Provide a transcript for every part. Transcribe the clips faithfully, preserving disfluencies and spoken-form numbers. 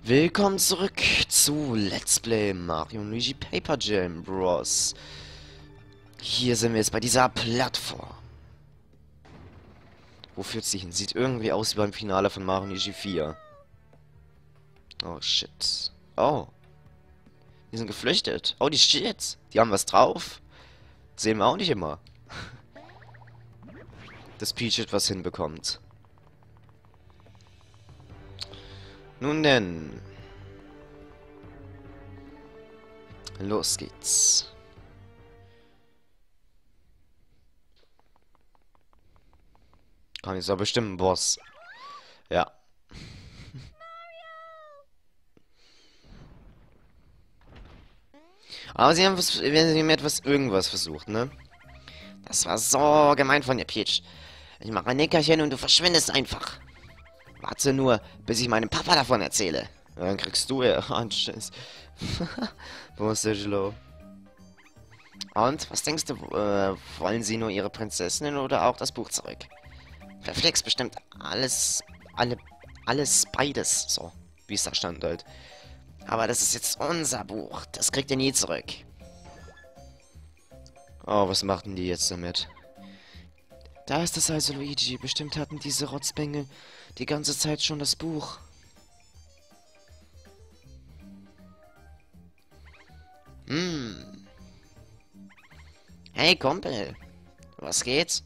Willkommen zurück zu Let's Play Mario und Luigi Paper Jam Bros. Hier sind wir jetzt bei dieser Plattform. Wo führt sie hin? Sieht irgendwie aus wie beim Finale von Mario und Luigi vier. Oh shit. Oh. Die sind geflüchtet. Oh, die shit. Die haben was drauf. Sehen wir auch nicht immer. Dass Peach etwas hinbekommt. Nun denn. Los geht's. Kann ich so bestimmen, Boss. Ja. Aber sie haben, was, sie haben etwas irgendwas versucht, ne? Das war so gemein von dir, Peach. Ich mache ein Nickerchen und du verschwindest einfach. Warte nur, bis ich meinem Papa davon erzähle. Dann kriegst du ja einen Schiss. Wo ist der Schlau? Und, was denkst du, äh, wollen sie nur ihre Prinzessinnen oder auch das Buch zurück? Verflixt bestimmt alles, alle, alles beides, so, wie es da stand halt. Aber das ist jetzt unser Buch, das kriegt ihr nie zurück. Oh, was machten die jetzt damit? Da ist es also, Luigi. Bestimmt hatten diese Rotzbengel die ganze Zeit schon das Buch. Hm. Hey, Kumpel. Was geht?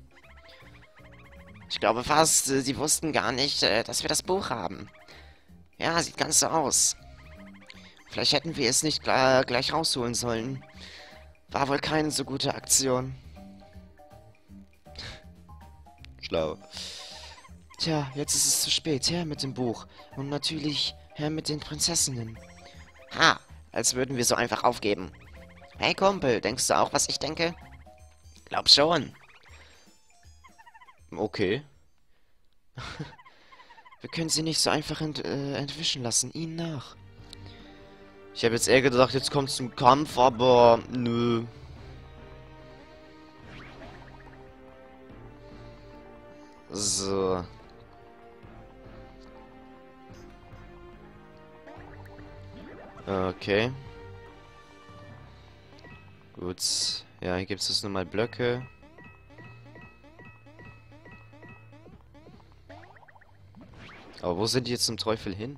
Ich glaube fast, äh, sie wussten gar nicht, äh, dass wir das Buch haben. Ja, sieht ganz so aus. Vielleicht hätten wir es nicht äh, gleich rausholen sollen. War wohl keine so gute Aktion. Schlau. Tja, jetzt ist es zu spät. Her mit dem Buch. Und natürlich her mit den Prinzessinnen. Ha, als würden wir so einfach aufgeben. Hey Kumpel, denkst du auch, was ich denke? Glaub schon. Okay. Wir können sie nicht so einfach ent äh, entwischen lassen. Ihnen nach. Ich habe jetzt eher gedacht, jetzt kommt es zum Kampf, aber nö. So. Okay. Gut. Ja, hier gibt es nochmal Blöcke. Aber wo sind die jetzt zum Teufel hin?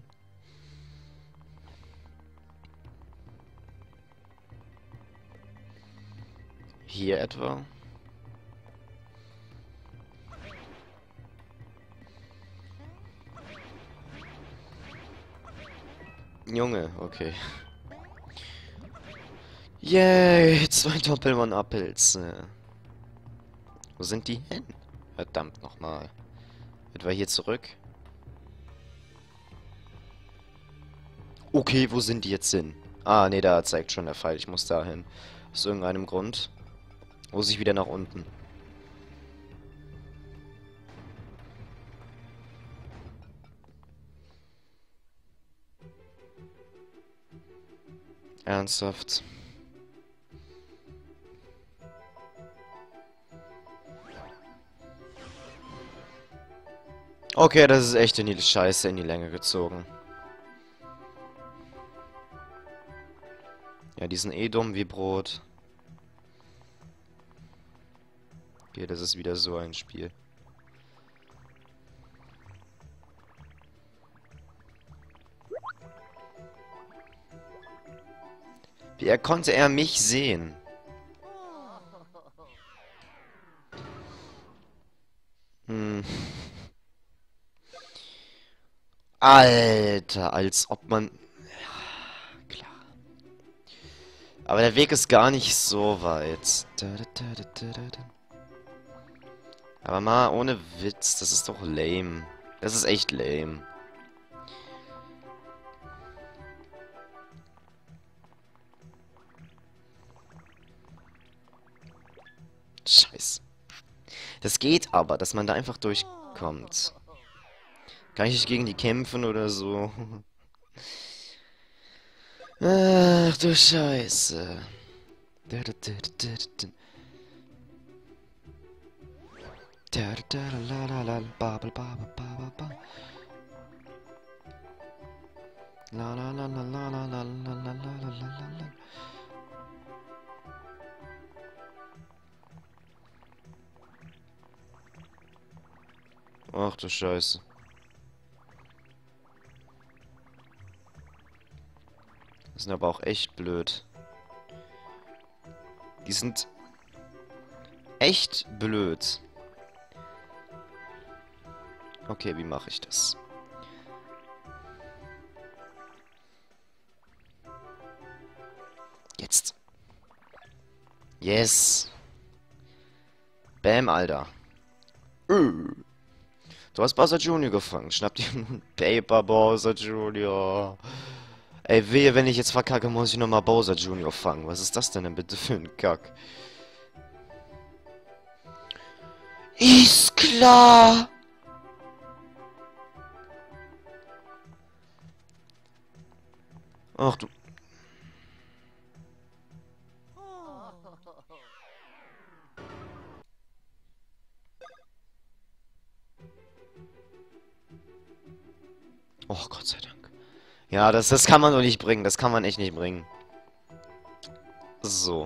Hier etwa? Junge, okay. Yay, zwei Doppelmann-Appels. Wo sind die hin? Verdammt nochmal. Etwa hier zurück? Okay, wo sind die jetzt hin? Ah, nee, da zeigt schon der Pfeil. Ich muss dahin. Aus irgendeinem Grund. Muss ich wieder nach unten. Ernsthaft. Okay, das ist echt in die Scheiße in die Länge gezogen. Ja, die sind eh dumm wie Brot. Okay, das ist wieder so ein Spiel. Wie er konnte er mich sehen? Hm. Alter, als ob man... Ja, klar. Aber der Weg ist gar nicht so weit. Aber mal ohne Witz, das ist doch lame. Das ist echt lame. Scheiße. Das geht aber, dass man da einfach durchkommt. Kann ich nicht gegen die kämpfen oder so? Ach du Scheiße. La la la la la la la la la la la la. Ach du Scheiße. Die sind aber auch echt blöd. Die sind echt blöd. Okay, wie mache ich das? Jetzt. Yes. Bam, Alter. Du hast Bowser Junior gefangen. Schnapp dir einen Paper Bowser Junior Ey, wehe, wenn ich jetzt verkacke, muss ich nochmal Bowser Junior fangen. Was ist das denn, denn bitte für ein Kack? Ist klar! Ach du... Oh, Gott sei Dank. Ja, das, das kann man doch nicht bringen. Das kann man echt nicht bringen. So.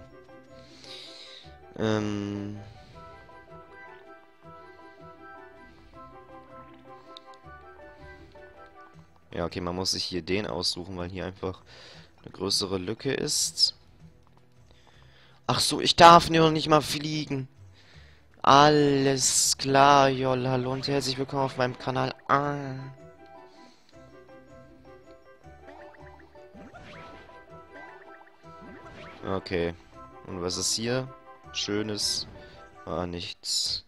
Ähm... Ja, okay, man muss sich hier den aussuchen, weil hier einfach eine größere Lücke ist. Ach so, ich darf nur noch nicht mal fliegen. Alles klar, Joll. Hallo und herzlich willkommen auf meinem Kanal. Ah. Okay. Und was ist hier? Schönes. Ah, nichts.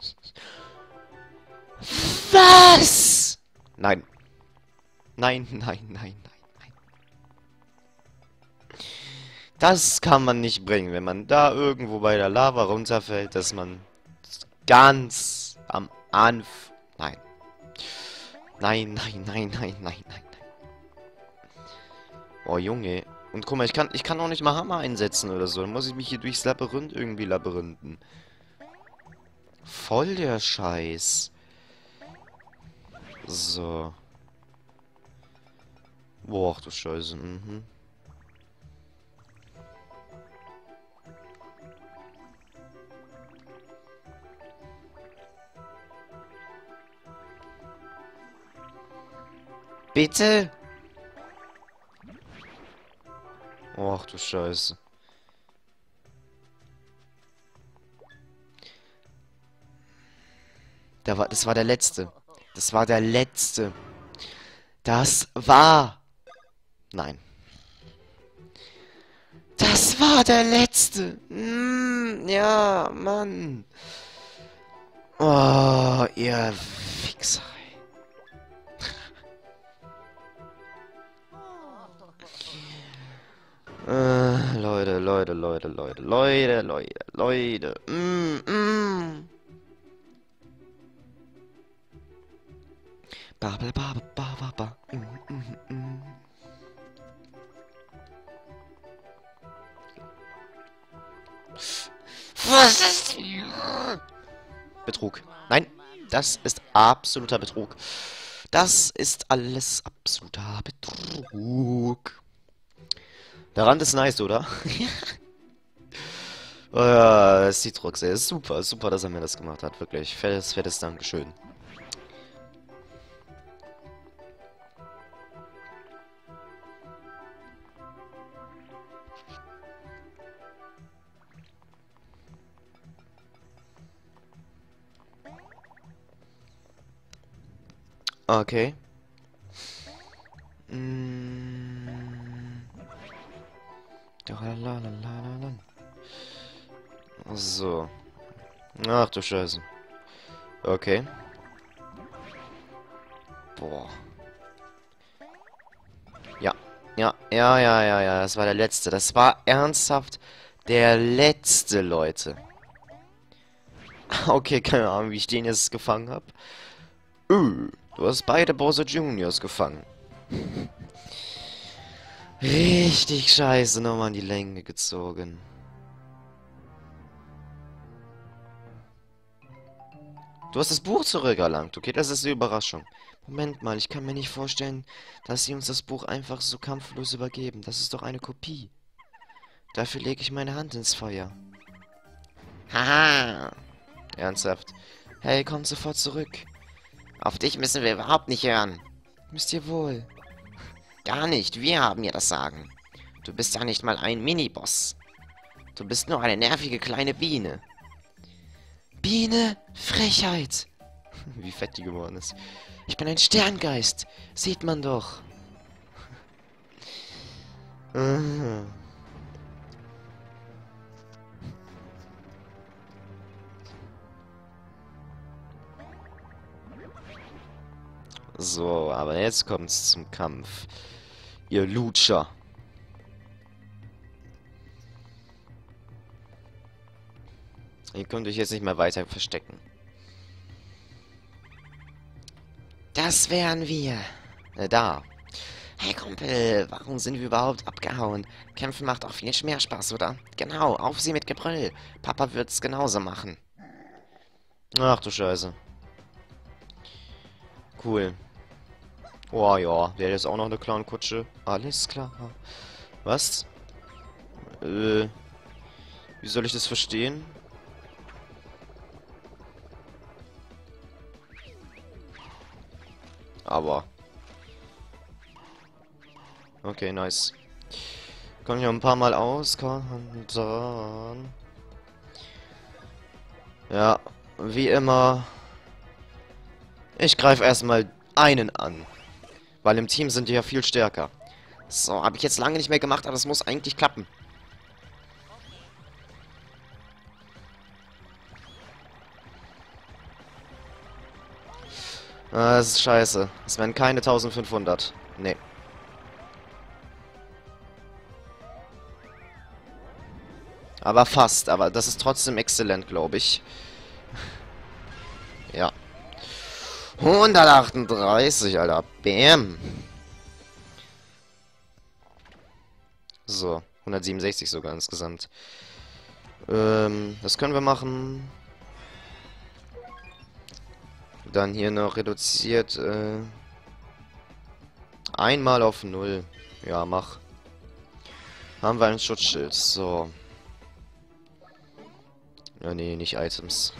Was? Nein. Nein, nein, nein, nein, nein. Das kann man nicht bringen, wenn man da irgendwo bei der Lava runterfällt, dass man ganz am Anfang... Nein. Nein, nein, nein, nein, nein, nein. Oh, Junge. Und guck mal, ich kann, ich kann auch nicht mal Hammer einsetzen oder so. Dann muss ich mich hier durchs Labyrinth irgendwie labyrinthen. Voll der Scheiß. So. Boah, ach du Scheiße. Mhm. Bitte? Oh, ach du Scheiße. Da war, das war der letzte. Das war der letzte. Das war... Nein. Das war der letzte. Mm, ja, Mann. Oh, ihr Wichser. Äh, Leute, Leute, Leute, Leute, Leute, Leute, Leute. Mm, mm. Ba, ba, ba, ba, ba, ba. Mm, mm, mm. Was ist hier? Betrug. Nein, das ist absoluter Betrug. Das ist alles absoluter Betrug. Der Rand ist nice, oder? Oh ja, Citrox, ey, ist super, super, dass er mir das gemacht hat, wirklich. Fettes, fettes Dankeschön. Okay. Mm. So. Ach du Scheiße. Okay. Boah. Ja. Ja, ja, ja, ja, ja. Das war der letzte. Das war ernsthaft der letzte, Leute. Okay, keine Ahnung, wie ich den jetzt gefangen habe. Uh, du hast beide Bowser Juniors gefangen. Richtig scheiße, nochmal in die Länge gezogen. Du hast das Buch zurückerlangt. Okay, das ist die Überraschung. Moment mal, ich kann mir nicht vorstellen, dass sie uns das Buch einfach so kampflos übergeben. Das ist doch eine Kopie. Dafür lege ich meine Hand ins Feuer. Haha. Ernsthaft. Hey, komm sofort zurück. Auf dich müssen wir überhaupt nicht hören. Müsst ihr wohl. Gar nicht, wir haben ja das Sagen. Du bist ja nicht mal ein Miniboss. Du bist nur eine nervige kleine Biene. Biene? Frechheit. Wie fett die geworden ist. Ich bin ein Sterngeist. Sieht man doch. So, aber jetzt kommt's zum Kampf. Ihr Lutscher. Ihr könnt euch jetzt nicht mehr weiter verstecken. Das wären wir. Äh, da. Hey Kumpel, warum sind wir überhaupt abgehauen? Kämpfen macht auch viel mehr Spaß, oder? Genau, auf sie mit Gebrüll. Papa wird's genauso machen. Ach du Scheiße. Cool. Oh ja, der hat jetzt auch noch eine Clown-Kutsche. Alles klar. Was? Äh, wie soll ich das verstehen? Aber. Okay, nice. Kommen hier ein paar Mal aus. Dann. Ja, wie immer. Ich greife erstmal einen an. Weil im Team sind die ja viel stärker. So, habe ich jetzt lange nicht mehr gemacht, aber es muss eigentlich klappen. Ah, das ist scheiße. Es werden keine eintausendfünfhundert. Nee. Aber fast. Aber das ist trotzdem exzellent, glaube ich. Ja. hundertachtunddreißig, Alter. Bam. So. hundertsiebenundsechzig sogar insgesamt. Ähm, das können wir machen. Dann hier noch reduziert. Äh, einmal auf null. Ja, mach. Haben wir ein Schutzschild. So. Ja, nee, nicht Items.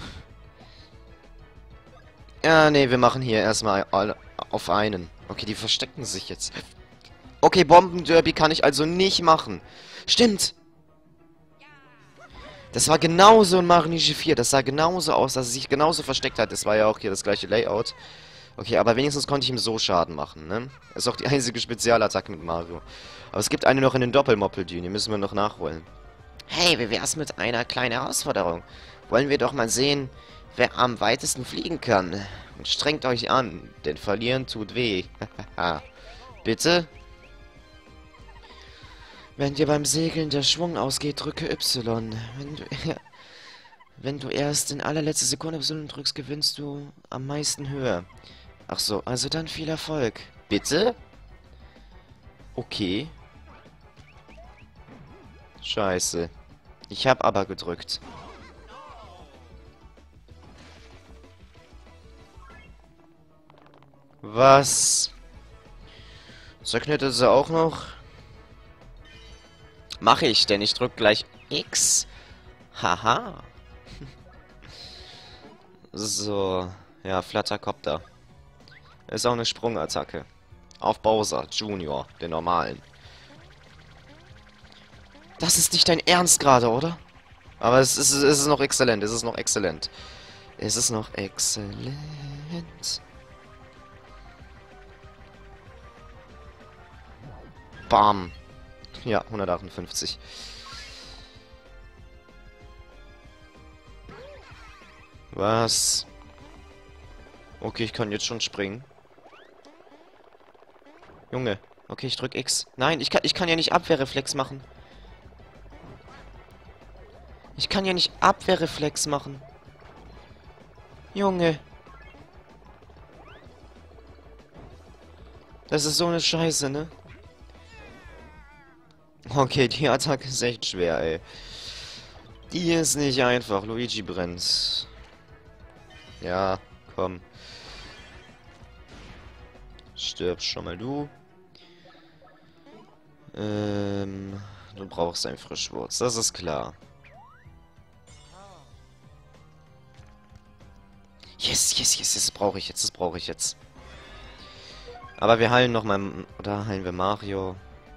Ja, nee, wir machen hier erstmal alle auf einen. Okay, die verstecken sich jetzt. Okay, Bombenderby kann ich also nicht machen. Stimmt. Das war genauso in Mario Ninja vier. Das sah genauso aus, dass er sich genauso versteckt hat. Das war ja auch hier das gleiche Layout. Okay, aber wenigstens konnte ich ihm so Schaden machen, ne? Ist auch die einzige Spezialattacke mit Mario. Aber es gibt eine noch in den Doppelmoppel-Dune. Die müssen wir noch nachholen. Hey, wie wär's mit einer kleinen Herausforderung? Wollen wir doch mal sehen, wer am weitesten fliegen kann. Und strengt euch an, denn verlieren tut weh. Bitte? Wenn dir beim Segeln der Schwung ausgeht, drücke Y. Wenn du, wenn du erst in allerletzter Sekunde Y drückst, gewinnst du am meisten Höhe. Ach so, also dann viel Erfolg. Bitte? Okay. Scheiße. Ich hab aber gedrückt. Was? Zerknittert sie auch noch? Mache ich, denn ich drück gleich X. Haha. So. Ja, Flattercopter. Ist auch eine Sprungattacke. Auf Bowser Junior, den normalen. Das ist nicht dein Ernst gerade, oder? Aber es ist, es ist noch exzellent, es ist noch exzellent. Es ist noch exzellent. Bam. Ja, hundertachtundfünfzig. Was? Okay, ich kann jetzt schon springen. Junge. Okay, ich drück X. Nein, ich kann, ich kann ja nicht Abwehrreflex machen. Ich kann ja nicht Abwehrreflex machen. Junge. Das ist so eine Scheiße, ne? Okay, die Attacke ist echt schwer, ey. Die ist nicht einfach. Luigi brennt. Ja, komm. Stirb schon mal du. Ähm, du brauchst ein Frischwurz, das ist klar. Yes, yes, yes, das brauche ich jetzt, das brauche ich jetzt. Aber wir heilen noch mal, oder heilen wir Mario?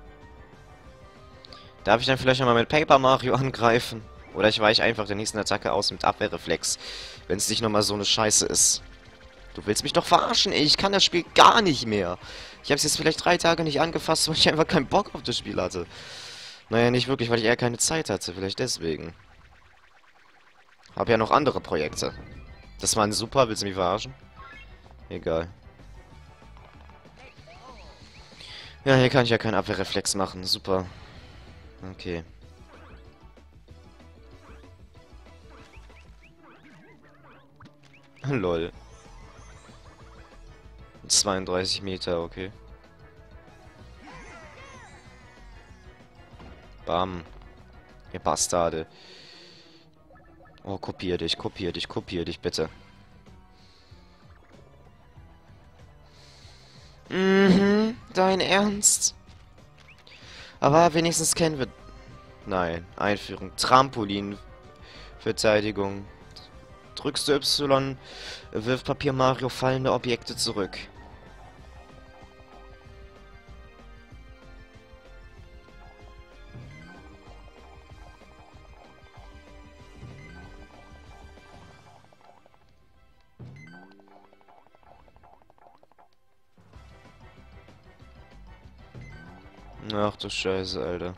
Darf ich dann vielleicht nochmal mit Paper Mario angreifen? Oder ich weiche einfach der nächsten Attacke aus mit Abwehrreflex, wenn es nicht nochmal so eine Scheiße ist. Du willst mich doch verarschen, ey. Ich kann das Spiel gar nicht mehr. Ich habe es jetzt vielleicht drei Tage nicht angefasst, weil ich einfach keinen Bock auf das Spiel hatte. Naja, nicht wirklich, weil ich eher keine Zeit hatte. Vielleicht deswegen. Hab ja noch andere Projekte. Das war ein super. Willst du mich verarschen? Egal. Ja, hier kann ich ja keinen Abwehrreflex machen. Super. Okay. Lol. zweiunddreißig Meter, okay. Bam. Ihr Bastarde. Oh, kopier dich, kopier dich, kopier dich, bitte. Mhm, dein Ernst? Aber wenigstens kennen wir... Nein, Einführung. Trampolin. Verteidigung. Drückst du Y, wirft Papier Mario fallende Objekte zurück. Ach du Scheiße, Alter.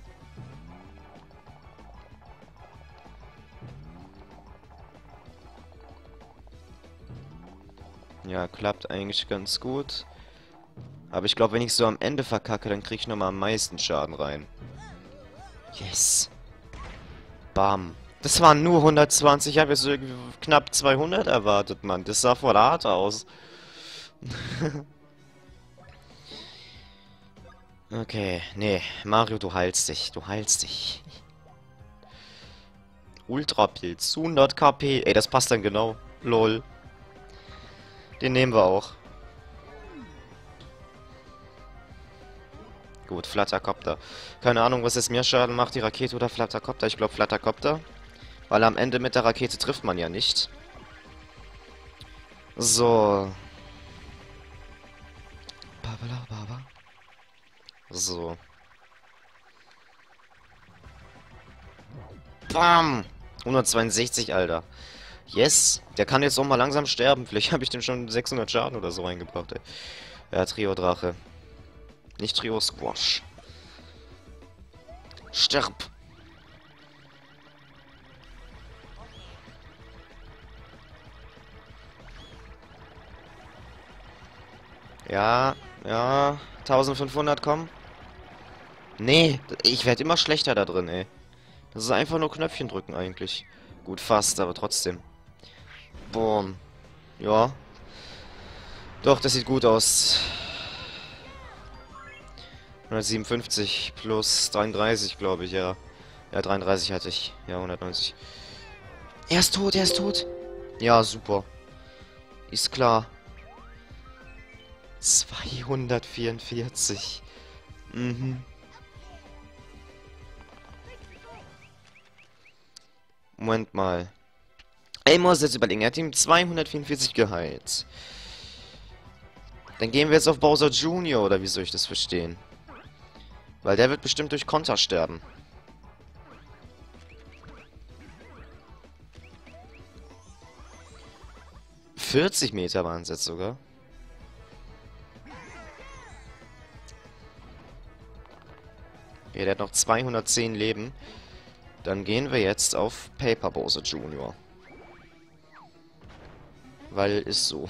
Ja, klappt eigentlich ganz gut. Aber ich glaube, wenn ich so am Ende verkacke, dann kriege ich nochmal am meisten Schaden rein. Yes. Bam. Das waren nur hundertzwanzig. Ich habe jetzt irgendwie knapp zweihundert erwartet, Mann. Das sah voll hart aus. Okay, nee. Mario, du heilst dich. Du heilst dich. Ultrapilz. hundert K P. Ey, das passt dann genau. Lol. Den nehmen wir auch. Gut, Flattercopter. Keine Ahnung, was jetzt mehr Schaden macht, die Rakete oder Flattercopter. Ich glaube Flattercopter. Weil am Ende mit der Rakete trifft man ja nicht. So. So. Bam! hundertzweiundsechzig, Alter. Yes. Der kann jetzt auch mal langsam sterben. Vielleicht habe ich dem schon sechshundert Schaden oder so reingebracht, ey. Ja, Trio-Drache. Nicht Trio-Squash. Stirb! Ja, ja. eintausendfünfhundert, komm. Nee, ich werde immer schlechter da drin, ey. Das ist einfach nur Knöpfchen drücken eigentlich. Gut, fast, aber trotzdem. Boom. Ja. Doch, das sieht gut aus. hundertsiebenundfünfzig plus dreiunddreißig, glaube ich, ja. Ja, dreiunddreißig hatte ich. Ja, hundertneunzig. Er ist tot, er ist tot. Ja, super. Ist klar. zweihundertvierundvierzig. Mhm. Moment mal. Ey, muss jetzt überlegen. Er hat ihm zweihundertvierundvierzig geheilt. Dann gehen wir jetzt auf Bowser Junior, oder wie soll ich das verstehen? Weil der wird bestimmt durch Konter sterben. vierzig Meter waren es jetzt sogar. Ja, der hat noch zweihundertzehn Leben. Dann gehen wir jetzt auf Paper Bowser Junior. Weil ist so.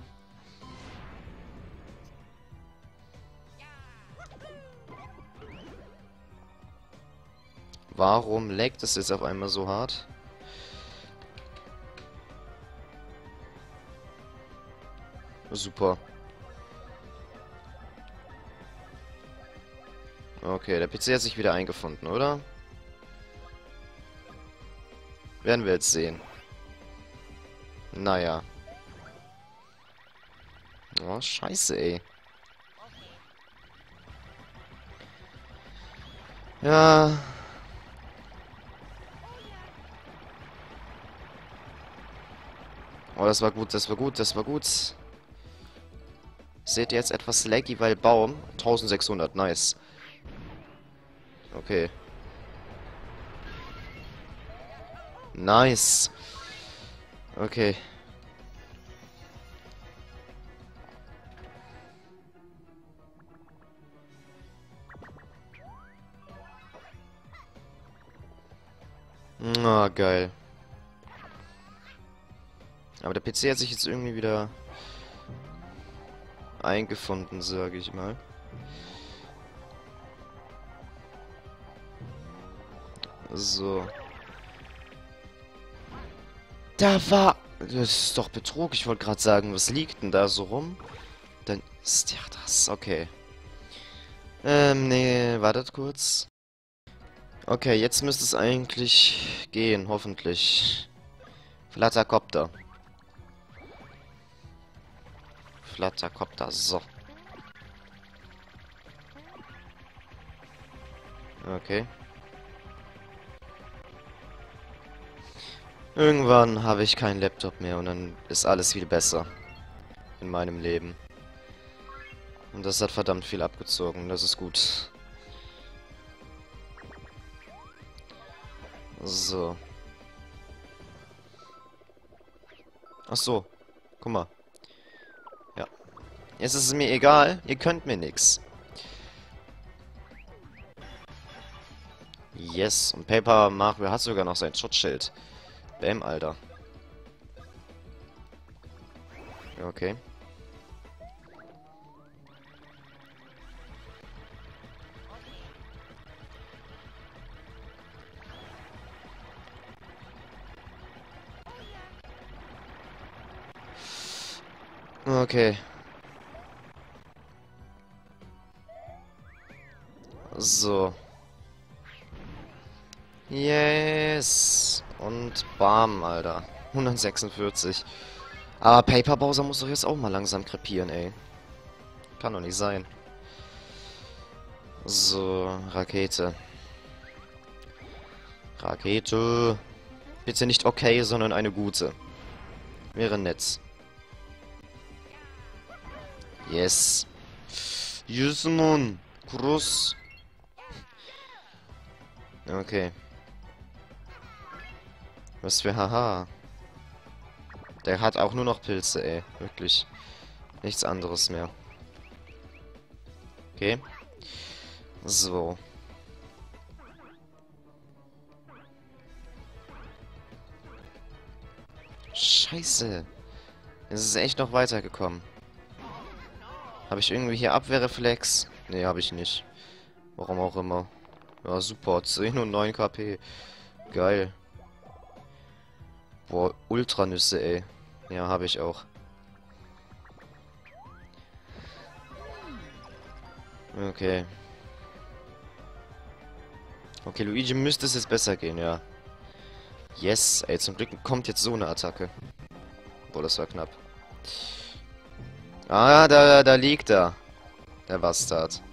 Warum laggt es jetzt auf einmal so hart? Super. Okay, der P C hat sich wieder eingefunden, oder? Werden wir jetzt sehen. Naja. Oh, scheiße, ey. Ja. Oh, das war gut, das war gut, das war gut. Seht ihr jetzt etwas laggy, weil Baum? eintausendsechshundert, nice. Okay. Nice. Okay. Ah, geil. Aber der P C hat sich jetzt irgendwie wieder eingefunden, sage ich mal. So. Da war... Das ist doch Betrug. Ich wollte gerade sagen, was liegt denn da so rum? Dann ist ja das... Okay. Ähm, nee, wartet kurz. Okay, jetzt müsste es eigentlich gehen, hoffentlich. Flattercopter. Flattercopter, so. Okay. Irgendwann habe ich keinen Laptop mehr und dann ist alles viel besser in meinem Leben. Und das hat verdammt viel abgezogen, das ist gut. So. Ach so. Guck mal. Ja. Jetzt ist es mir egal, ihr könnt mir nix. Yes. Und Paper Mario hat sogar noch sein Schutzschild. Bäm, Alter. Okay. Okay. So. Yes. Und bam, Alter. hundertsechsundvierzig. Aber Paper Bowser muss doch jetzt auch mal langsam krepieren, ey. Kann doch nicht sein. So, Rakete. Rakete. Bitte nicht okay, sondern eine gute. Wäre nett. Yes. Yes, Mann. Groß. Okay. Was für Haha. Der hat auch nur noch Pilze, ey. Wirklich. Nichts anderes mehr. Okay. So. Scheiße. Es ist echt noch weitergekommen. Habe ich irgendwie hier Abwehrreflex? Nee, habe ich nicht. Warum auch immer. Ja, super. zehn und neun K P. Geil. Boah, Ultranüsse, ey. Ja, habe ich auch. Okay. Okay, Luigi müsste es jetzt besser gehen, ja. Yes, ey, zum Glück kommt jetzt so eine Attacke. Boah, das war knapp. Ah, da, da liegt er. Der Bastard.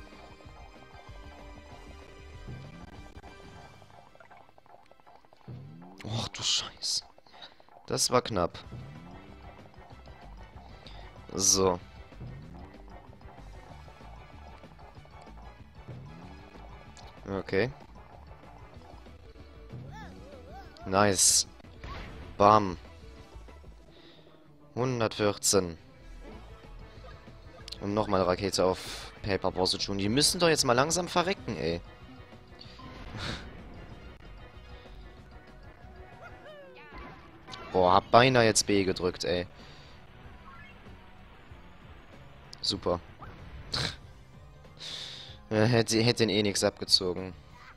Och, du Scheiße. Das war knapp. So. Okay. Nice. Bam. hundertvierzehn. Und nochmal Rakete auf Paper Bowser Junior Die müssen doch jetzt mal langsam verrecken, ey. Boah, hab beinahe jetzt B gedrückt, ey. Super. Ja, hätte, hätte ihn eh nichts abgezogen.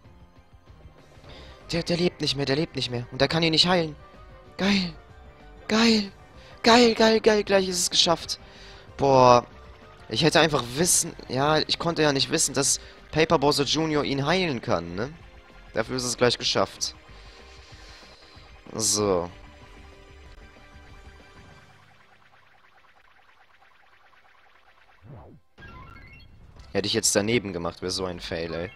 Der, der lebt nicht mehr, der lebt nicht mehr. Und der kann ihn nicht heilen. Geil. Geil. Geil, geil, geil. Gleich ist es geschafft. Boah. Ich hätte einfach wissen... Ja, ich konnte ja nicht wissen, dass Paper Bowser Junior ihn heilen kann, ne? Dafür ist es gleich geschafft. So. Hätte ich jetzt daneben gemacht, wäre so ein Fail, ey.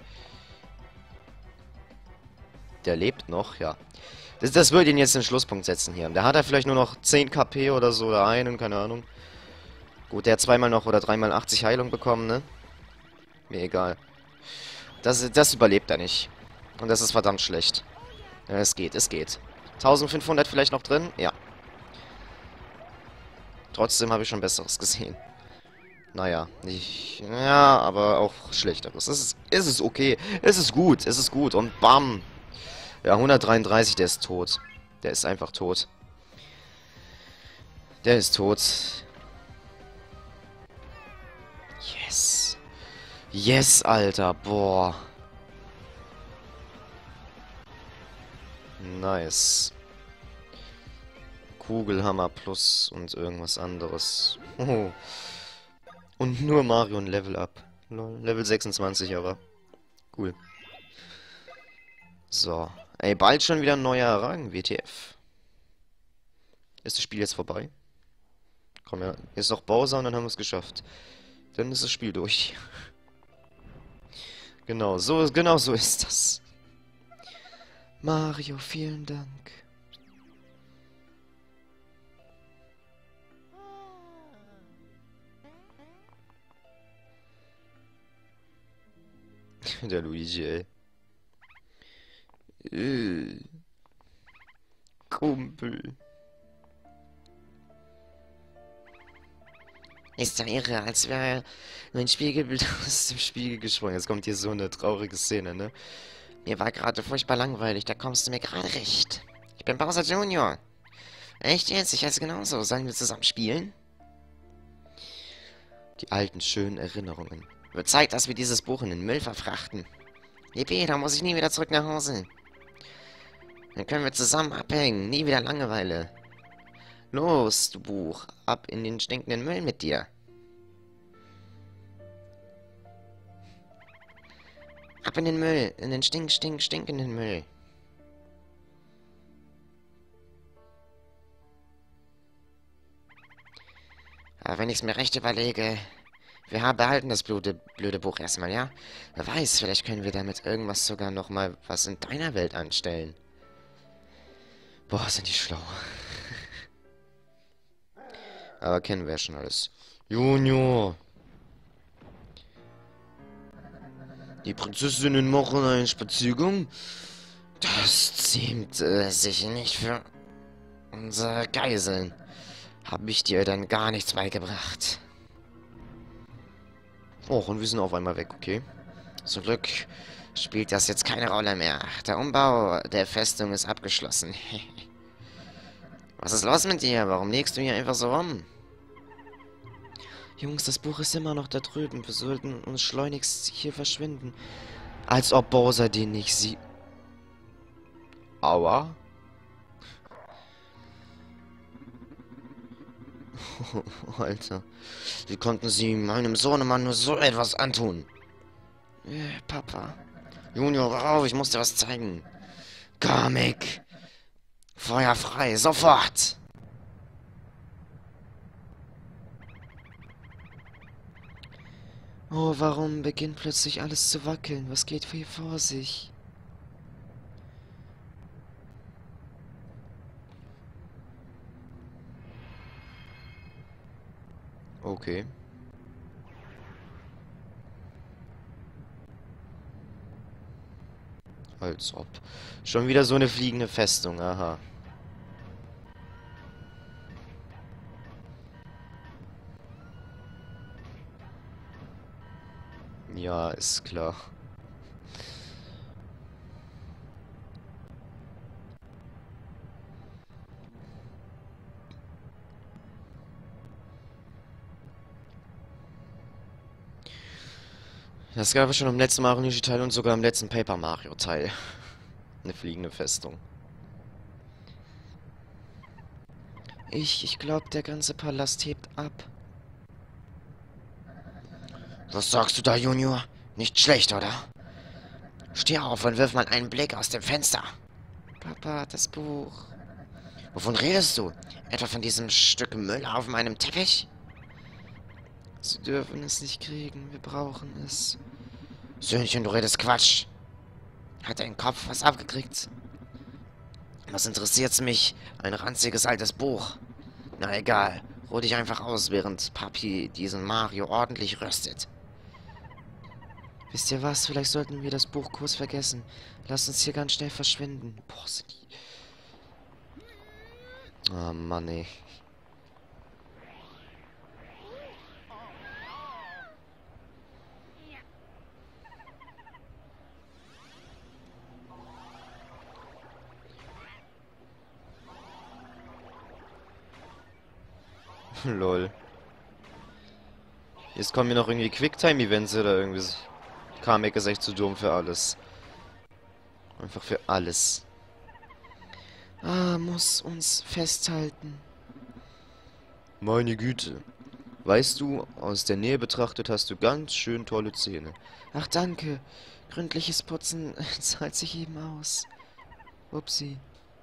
Der lebt noch, ja. Das, das würde ihn jetzt den Schlusspunkt setzen hier. Der hat er vielleicht nur noch zehn K P oder so, oder einen, keine Ahnung. Gut, der hat zweimal noch oder dreimal achtzig Heilung bekommen, ne? Mir egal. Das, das überlebt er nicht. Und das ist verdammt schlecht. Ja, es geht, es geht. eintausendfünfhundert vielleicht noch drin? Ja. Trotzdem habe ich schon Besseres gesehen. Naja, nicht... Ja, aber auch Schlechteres. Es ist, es ist okay. Es ist gut, es ist gut. Und bam! Ja, hundertdreiunddreißig, der ist tot. Der ist einfach tot. Der ist tot. Yes. Yes, Alter. Boah. Nice. Kugelhammer plus und irgendwas anderes. Oh. Und nur Mario ein Level up. Level sechsundzwanzig aber. Cool. So. Ey, bald schon wieder ein neuer Rang. W T F. Ist das Spiel jetzt vorbei? Komm ja. Jetzt noch Bowser und dann haben wir es geschafft. Dann ist das Spiel durch. Genau, so, genau so ist das. Mario, vielen Dank. Der Luigi, ey. Äh. Kumpel. Ist ja irre, als wäre mein Spiegelbild aus dem Spiegel gesprungen. Jetzt kommt hier so eine traurige Szene, ne? Mir war gerade furchtbar langweilig, da kommst du mir gerade recht. Ich bin Bowser Junior Echt jetzt? Ich heiße genauso. Sollen wir zusammen spielen? Die alten, schönen Erinnerungen. Wird Zeit, dass wir dieses Buch in den Müll verfrachten. Yippie, da muss ich nie wieder zurück nach Hause. Dann können wir zusammen abhängen. Nie wieder Langeweile. Los, du Buch. Ab in den stinkenden Müll mit dir. Ab in den Müll. In den stink, stink, stinkenden Müll. Aber wenn ich es mir recht überlege... Wir haben behalten das blöde, blöde Buch erstmal, ja? Wer weiß, vielleicht können wir damit irgendwas sogar nochmal was in deiner Welt anstellen. Boah, sind die schlau. Aber kennen wir ja schon alles. Junior! Die Prinzessinnen machen einen Spaziergang? Das ziemt äh, sich nicht für unsere Geiseln. Hab ich dir dann gar nichts beigebracht. Oh, und wir sind auf einmal weg, okay. Zum Glück spielt das jetzt keine Rolle mehr. Der Umbau der Festung ist abgeschlossen. Was ist los mit dir? Warum legst du hier einfach so rum? Jungs, das Buch ist immer noch da drüben. Wir sollten uns schleunigst hier verschwinden. Als ob Bowser den nicht sieht. Aua. Alter. Wie konnten sie meinem Sohnemann nur so etwas antun? Äh, Papa. Junior, rauf, ich muss dir was zeigen. Comic. Feuer frei, sofort. Oh, warum beginnt plötzlich alles zu wackeln? Was geht hier vor sich? Okay. Als ob. Schon wieder so eine fliegende Festung, aha. Ja, ist klar. Das gab es schon im letzten Mario Teil und sogar im letzten Paper Mario Teil. Eine fliegende Festung. Ich, ich glaube, der ganze Palast hebt ab. Was sagst du da, Junior? Nicht schlecht, oder? Steh auf und wirf mal einen Blick aus dem Fenster. Papa, das Buch. Wovon redest du? Etwa von diesem Stück Müll auf meinem Teppich? Sie dürfen es nicht kriegen. Wir brauchen es. Söhnchen, du redest Quatsch. Hat dein Kopf was abgekriegt? Was interessiert's mich? Ein ranziges altes Buch. Na egal. Ruh dich einfach aus, während Papi diesen Mario ordentlich röstet. Wisst ihr was? Vielleicht sollten wir das Buch kurz vergessen. Lasst uns hier ganz schnell verschwinden. Boah, sind die... Oh Mann, ey. Lol. Jetzt kommen hier noch irgendwie Quicktime-Events oder irgendwie so. Kamek ist echt zu dumm für alles. Einfach für alles. Ah, muss uns festhalten. Meine Güte. Weißt du, aus der Nähe betrachtet hast du ganz schön tolle Zähne. Ach, danke. Gründliches Putzen zahlt sich eben aus. Upsi.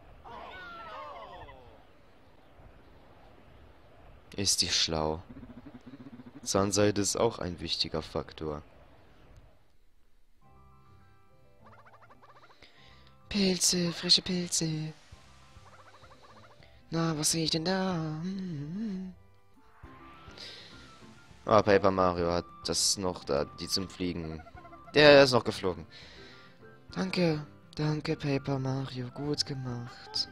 Ist die schlau. Zahnseide ist auch ein wichtiger Faktor. Pilze, frische Pilze. Na, was sehe ich denn da? Hm. Ah, Paper Mario hat das noch da, die zum Fliegen. Der ist noch geflogen. Danke, danke Paper Mario, gut gemacht.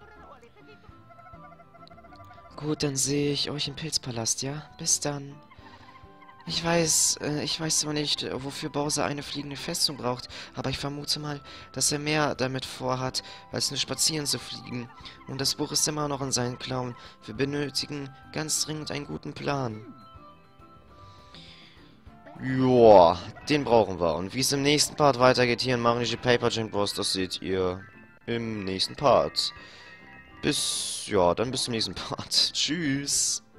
Gut, dann sehe ich euch im Pilzpalast, ja? Bis dann. Ich weiß, äh, ich weiß zwar nicht, äh, wofür Bowser eine fliegende Festung braucht, aber ich vermute mal, dass er mehr damit vorhat, als nur spazieren zu fliegen. Und das Buch ist immer noch in seinen Klauen. Wir benötigen ganz dringend einen guten Plan. Joa, den brauchen wir. Und wie es im nächsten Part weitergeht hier in Mario Paper Jam Bros, das seht ihr im nächsten Part. Bis, ja, dann bis zum nächsten Part. Tschüss.